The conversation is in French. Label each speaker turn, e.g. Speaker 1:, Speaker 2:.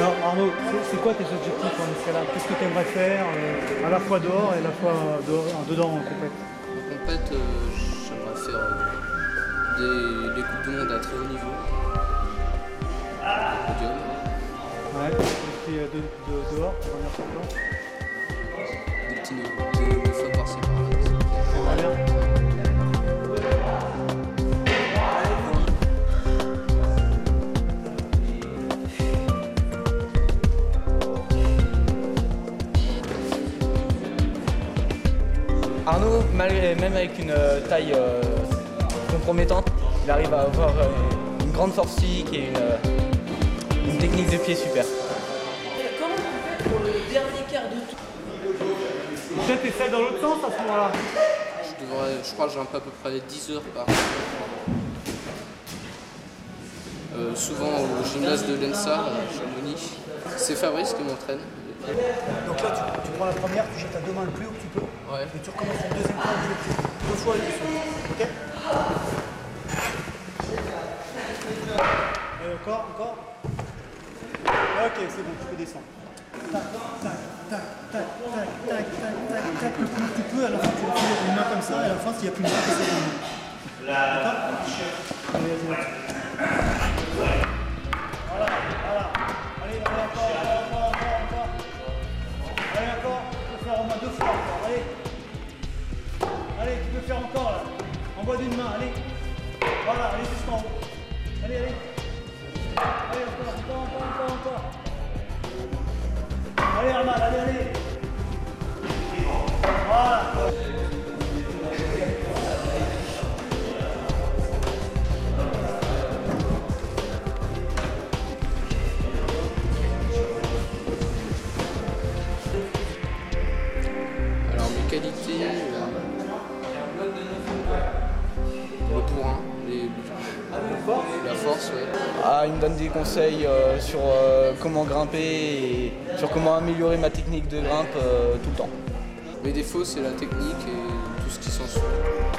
Speaker 1: Alors Arnaud, c'est quoi tes objectifs en escalade? Qu'est-ce que tu aimerais faire à la fois dehors et à la fois dedans en compète?
Speaker 2: En compète, j'aimerais faire des coupes du monde à très haut niveau. Podium.
Speaker 1: Ouais, et puis dehors, pour revenir sur le plan.
Speaker 2: Des petits niveaux, des fois par-ci par-là.
Speaker 1: J'aimerais bien.
Speaker 3: Arnaud, même avec une taille compromettante, il arrive à avoir une grande force physique et une technique de pied super.
Speaker 4: Comment on fait pour le dernier quart de tour?
Speaker 1: Peut-être essaie dans l'autre sens à ce moment-là.
Speaker 2: Je crois que j'ai à peu près 10 heures par souvent au gymnase de l'ENSA, à Chamonix. C'est Fabrice qui m'entraîne.
Speaker 5: Donc là, tu prends la première, tu jettes à deux mains le plus haut que tu peux.
Speaker 2: Ouais.
Speaker 5: Et tu recommences une deuxième fois, deux fois les deux. Ok?
Speaker 1: Et encore. Ok, c'est bon, tu peux descendre. Tac, le plus haut que tu peux, à la fin tu vas finir une main comme ça, et à la fin s'il n'y a plus de main, tu fais une main. D'accord? Allez, vas-y. Voilà. Allez, encore. Allez, encore, tu peux faire au moins 2 fois encore, allez, tu peux faire encore là, envoie d'une main, allez, voilà, allez jusqu'en haut, allez, encore, allez Armand, allez, voilà.
Speaker 2: Alors mes qualités, le bourrin, la force, ouais.
Speaker 3: Ah, il me donne des conseils sur comment grimper et sur comment améliorer ma technique de grimpe tout le temps.
Speaker 2: Mes défauts, c'est la technique et tout ce qui s'ensuit.